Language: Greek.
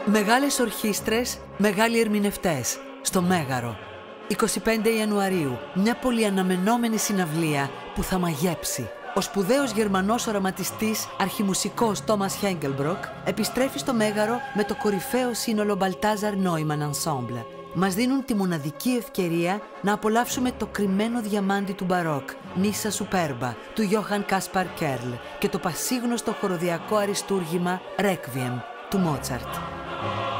Μεγάλες ορχήστρες, μεγάλοι ερμηνευτές, στο Μέγαρο. 25 Ιανουαρίου, μια πολυαναμενόμενη συναυλία που θα μαγέψει. Ο σπουδαίος Γερμανός οραματιστής, αρχιμουσικός Τόμας Χέγγελμπροκ επιστρέφει στο Μέγαρο με το κορυφαίο σύνολο Balthasar Neumann Ensemble. Μας δίνουν τη μοναδική ευκαιρία να απολαύσουμε το κρυμμένο διαμάντι του Μπαρόκ, Μίσα Σουπέρμπα, του Γιώχαν Κάσπαρ Κέρλ και το πασίγνωστο χοροδιακό αριστούργημα Ρέκβιεμ του Μότσαρτ.